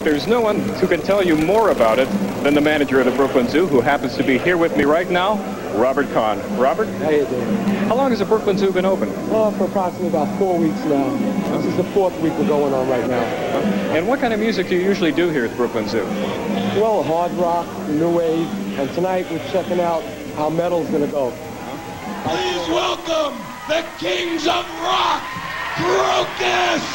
There's no one who can tell you more about it than the manager of the Brooklyn Zoo, who happens to be here with me right now, Robert Kahn. Robert? How you doing? How long has the Brooklyn Zoo been open? Oh, for approximately about 4 weeks now. This is the 4th week we're going on right now. And what kind of music do you usually do here at the Brooklyn Zoo? Well, hard rock, new wave, and tonight we're checking out how metal's gonna go. Please welcome the Kings of Rock, Krokus!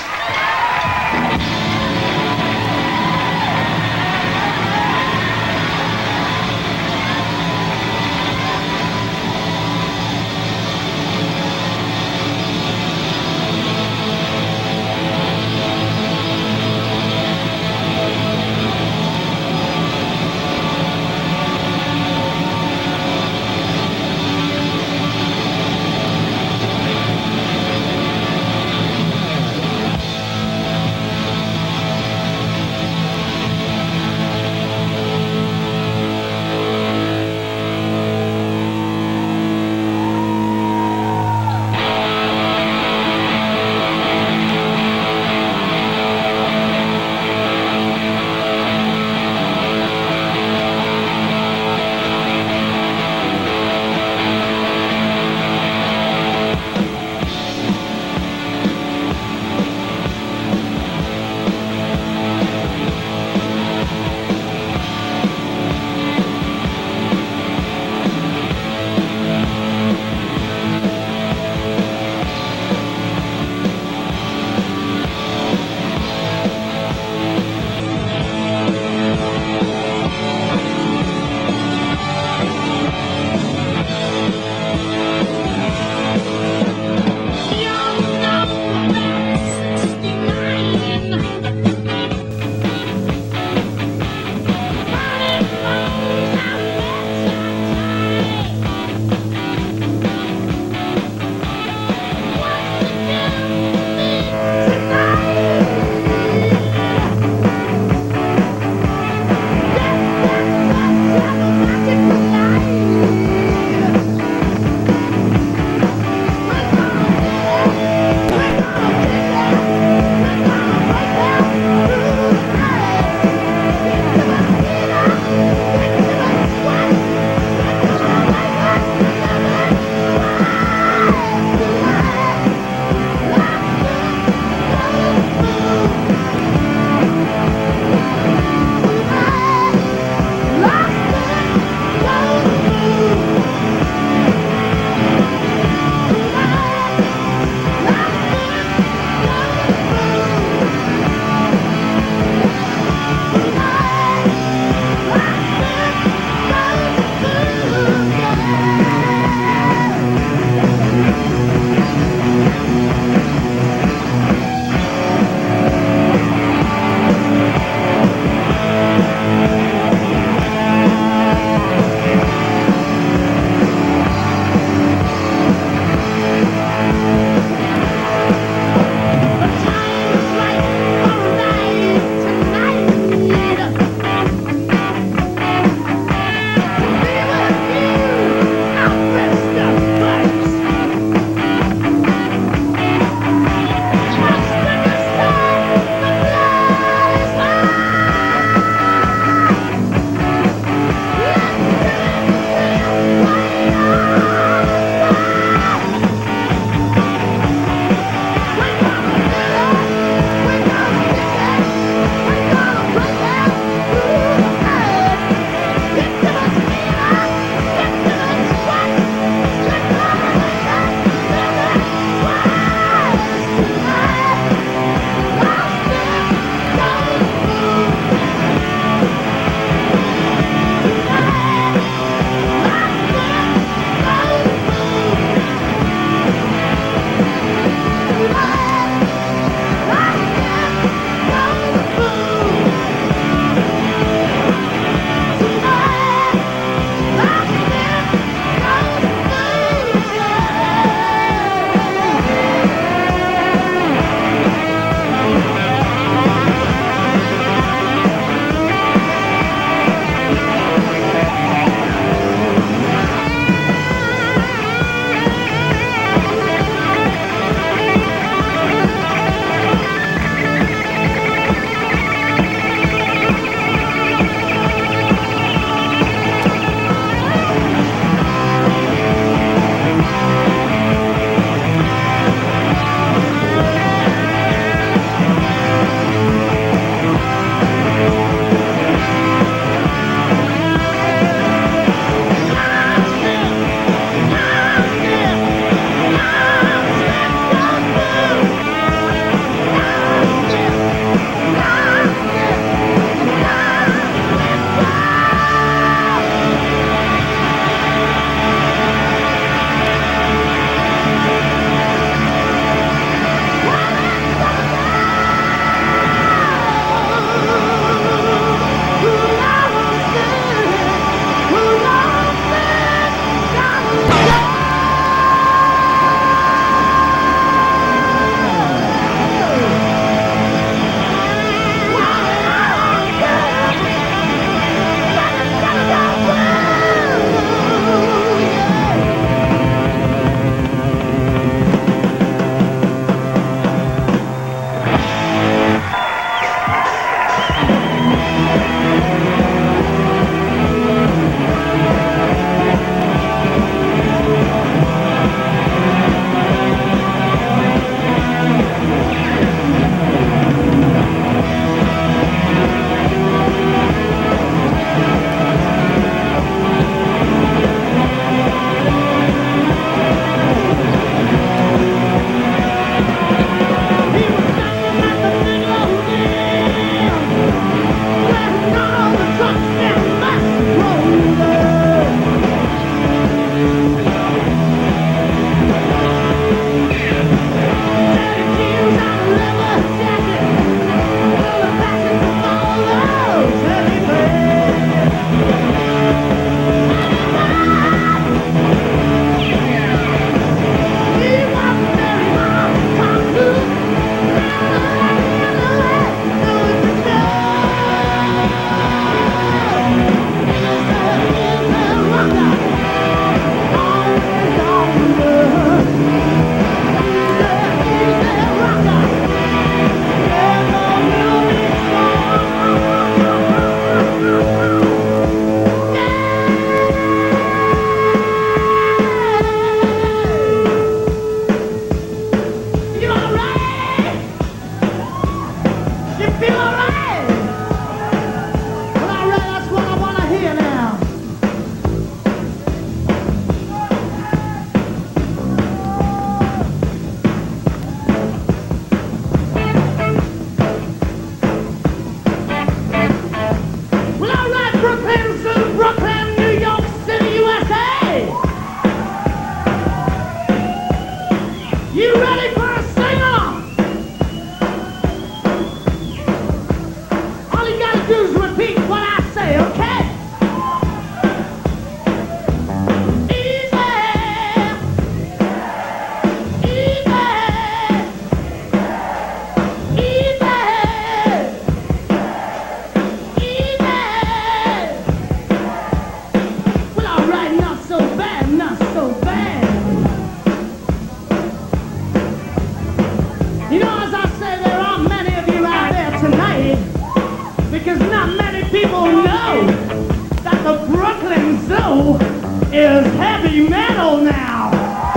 because not many people know that the Brooklyn Zoo is heavy metal now.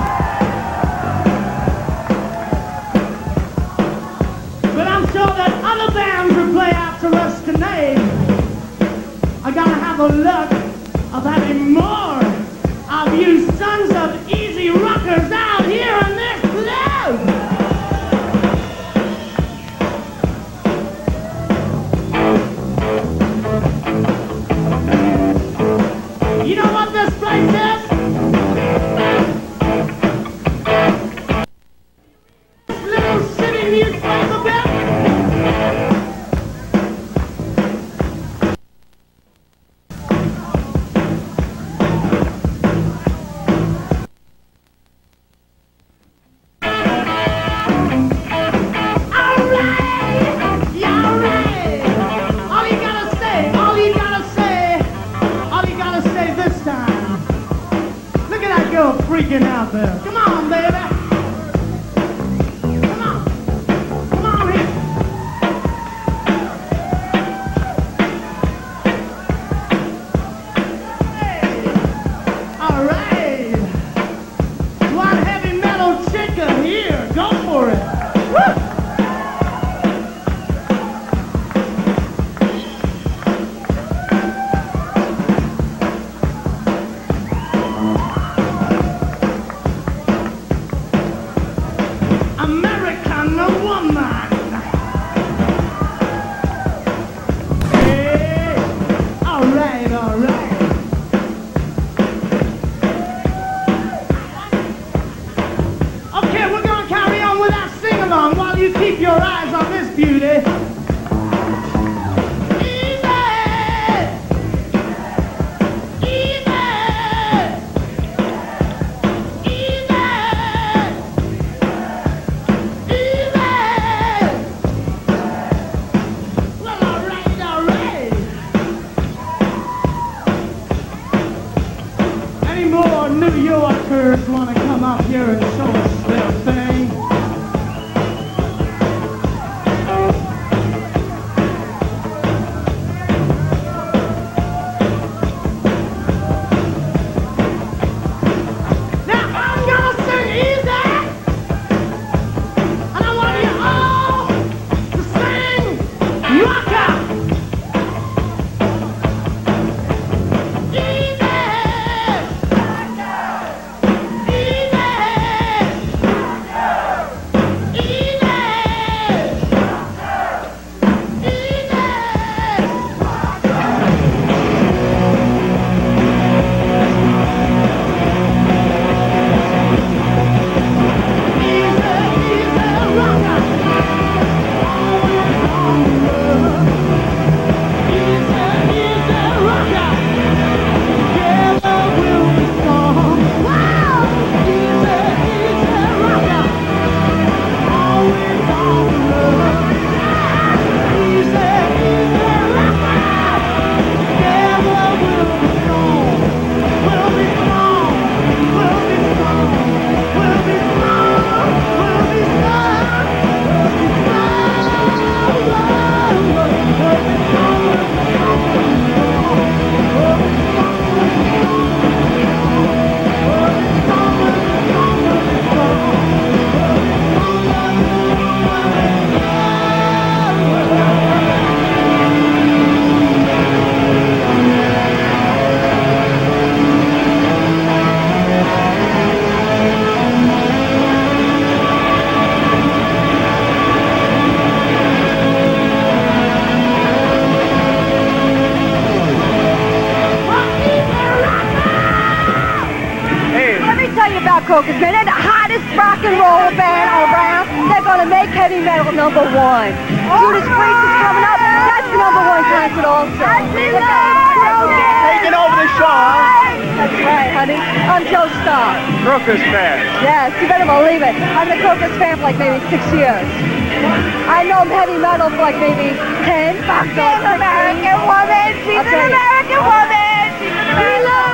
But I'm sure that other bands will play after us tonight are gonna have a look of having more of you sons of easy rockers out here in this club. You know what this place is? This little city newspaper bill. Freaking out there. Come on, baby. Come on. Come on here. Hey. All right. One heavy metal chicker here. Go for it. Woo. Keep your eyes on this beauty. Easy, easy, easy, easy. Well, all right, all right. Any more New Yorkers want to come up here and show us their thing? Krokus, man, they're the hottest rock and roll band around. They're gonna make heavy metal #1. Judas Priest is coming up. That's the #1 concert also. Taking over the show, huh? That's right, honey. I'm Joe Starr. Krokus fan. Yes, you better believe it. I'm a Krokus fan for like maybe 6 years. I know heavy metal for like maybe 10. She's an American woman. She's an American woman. She's an American woman.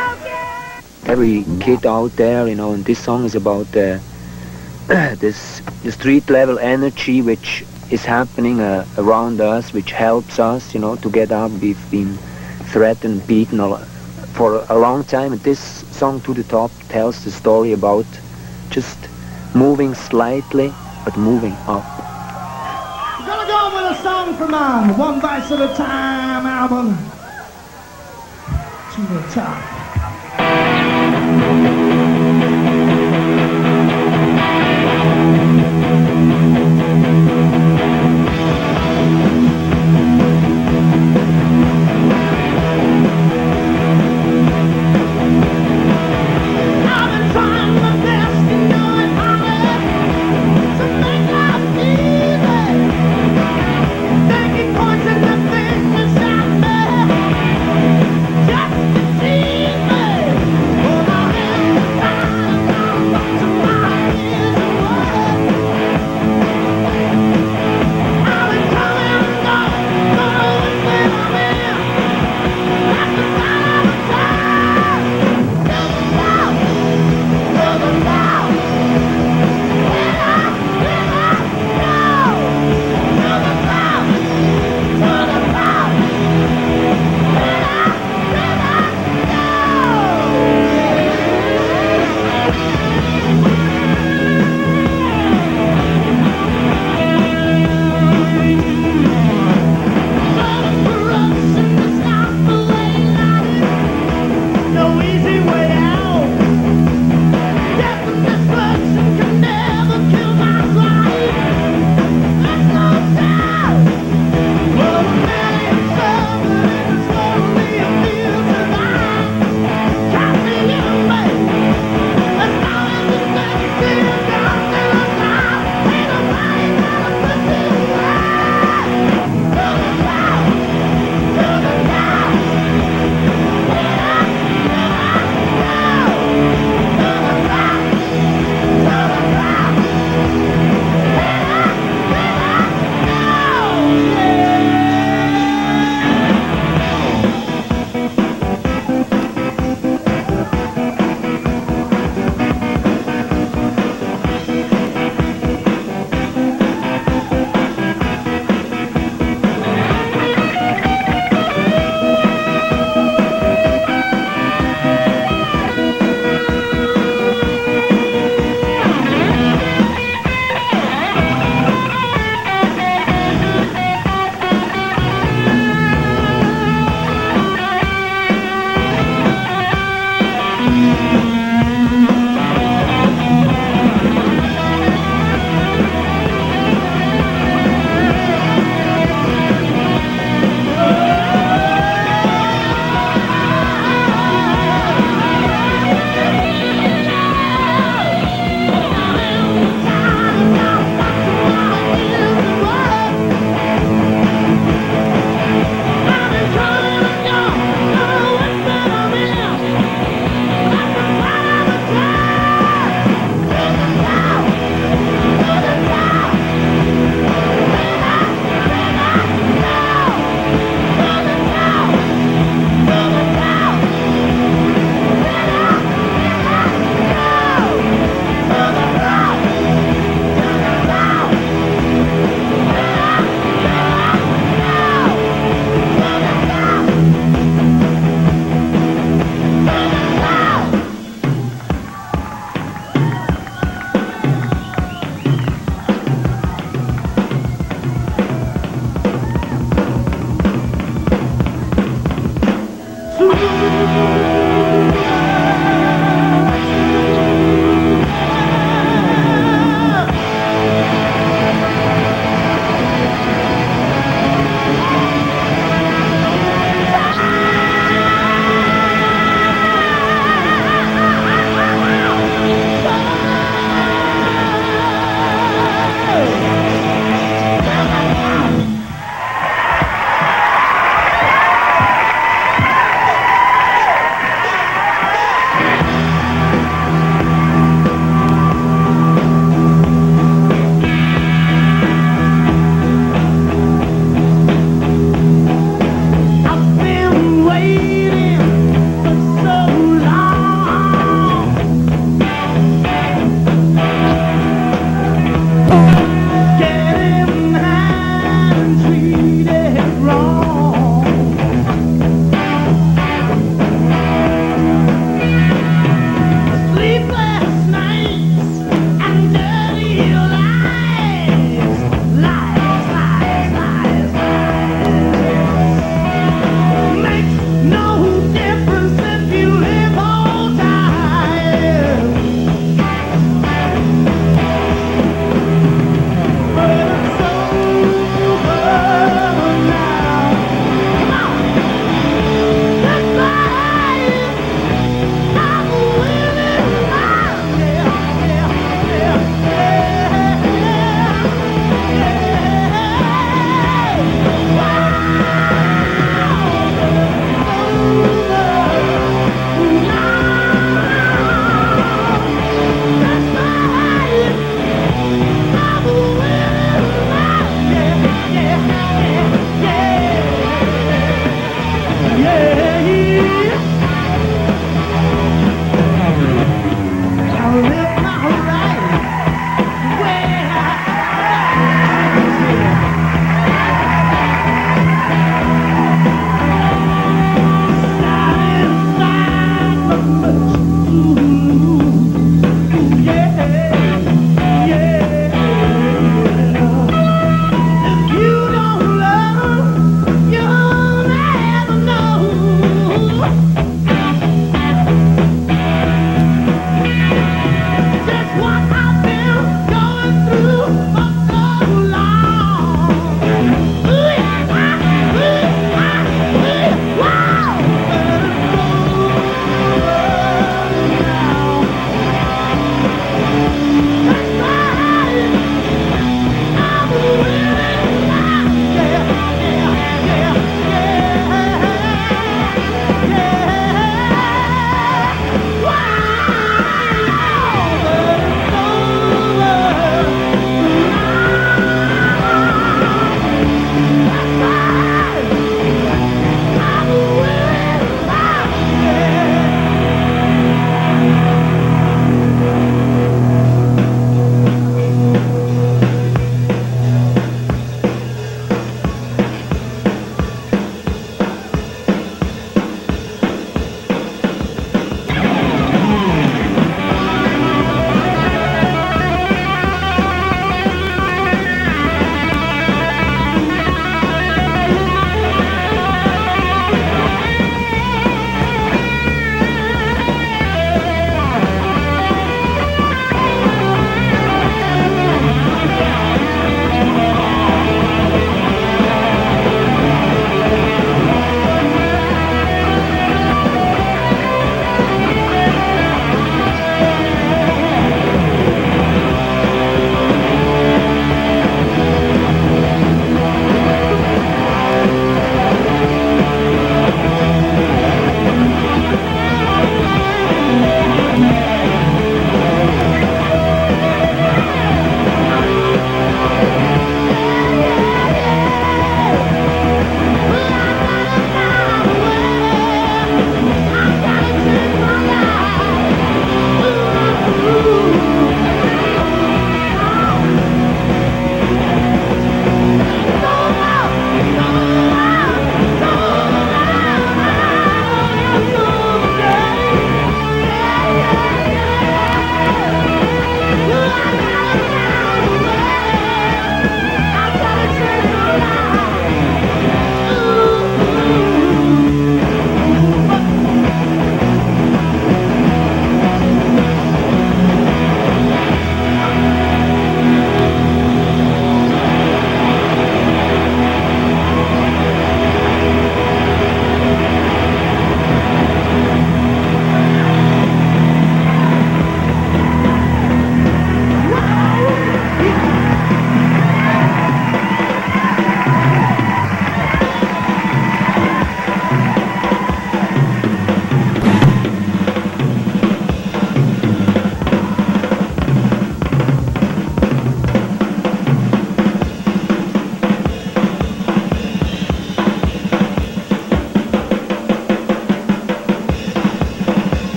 Every kid out there, you know, and this song is about the street level energy which is happening around us, which helps us, you know, to get up. We've been threatened, beaten for a long time, and this song, To the Top, tells the story about just moving slightly, but moving up. We're gonna go with a song from my One Vice at a Time album, To the Top. Just to see me, oh, I am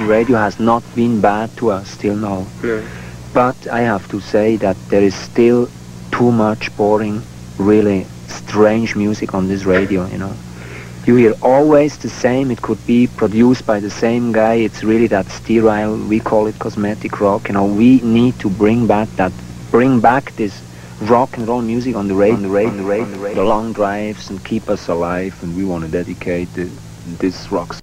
American radio has not been bad to us till now. Yeah. But I have to say that there is still too much boring, really strange music on this radio, you know. You hear always the same. It could be produced by the same guy. It's really that sterile, we call it cosmetic rock, you know. We need to bring back this rock and roll music on the radio, the long drives, and keep us alive, and we want to dedicate this rock.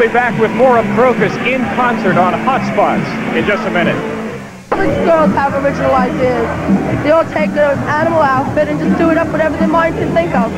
back with more of Krokus in concert on Hotspots in just a minute. These girls have original ideas. They all take an animal outfit and just do it up whatever their mind can think of.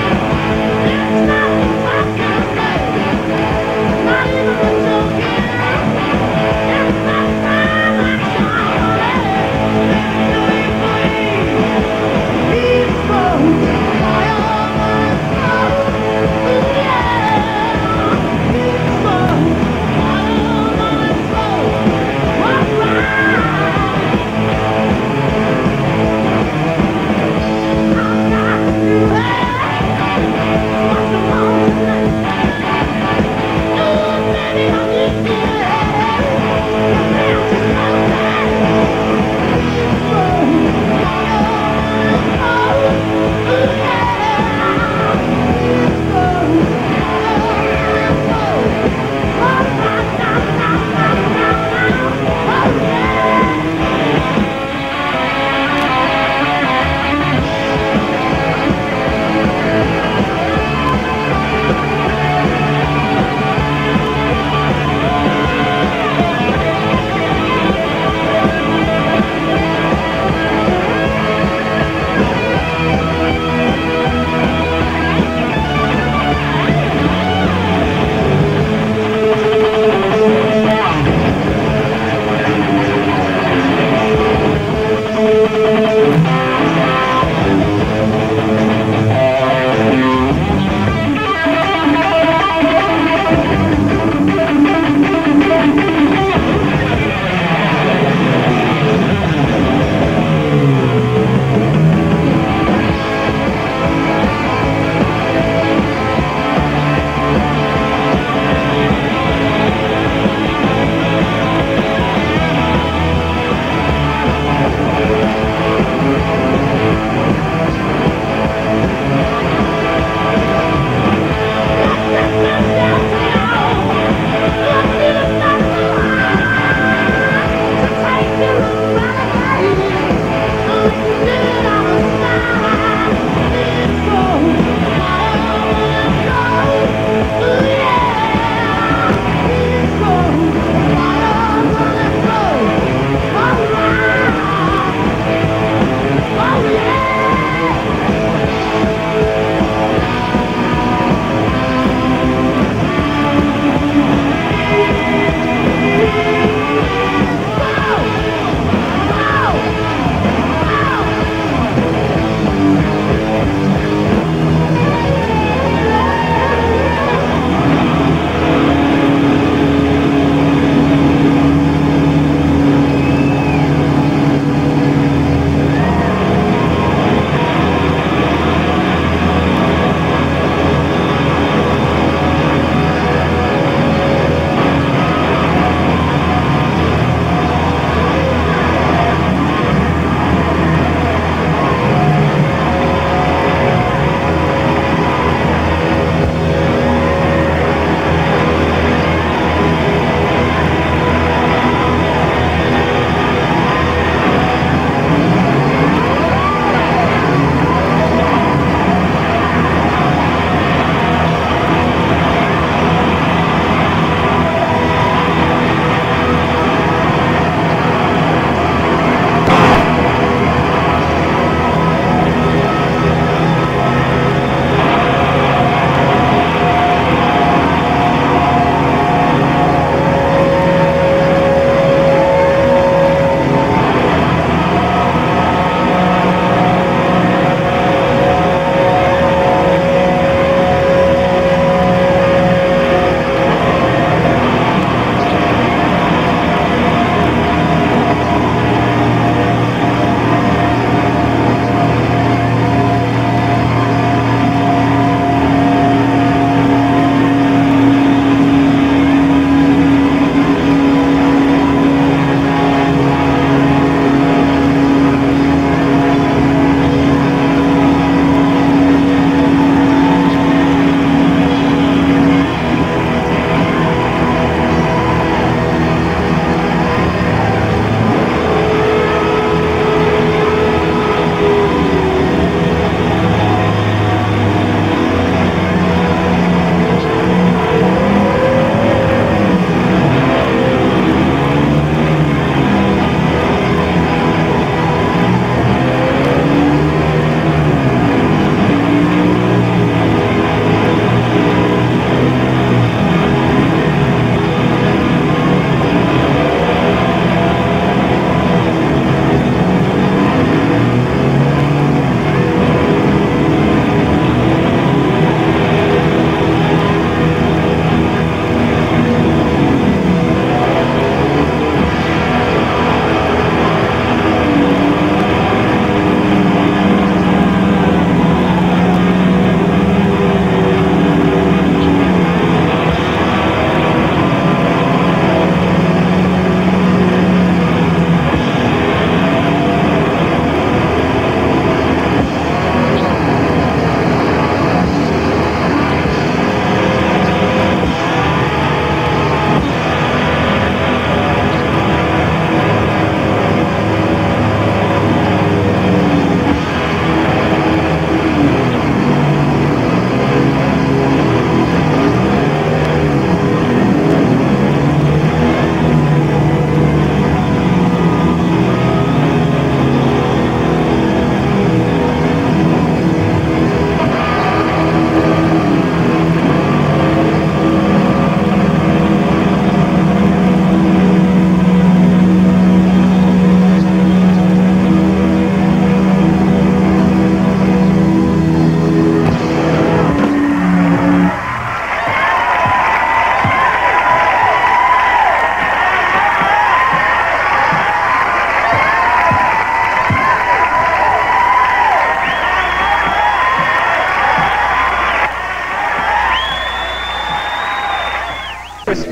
Not even a joke.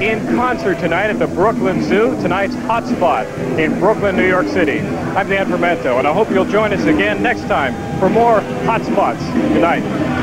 in concert tonight at the Brooklyn Zoo, tonight's Hotspot in Brooklyn, New York City. I'm Dan Fermento, and I hope you'll join us again next time for more Hotspots. Good night.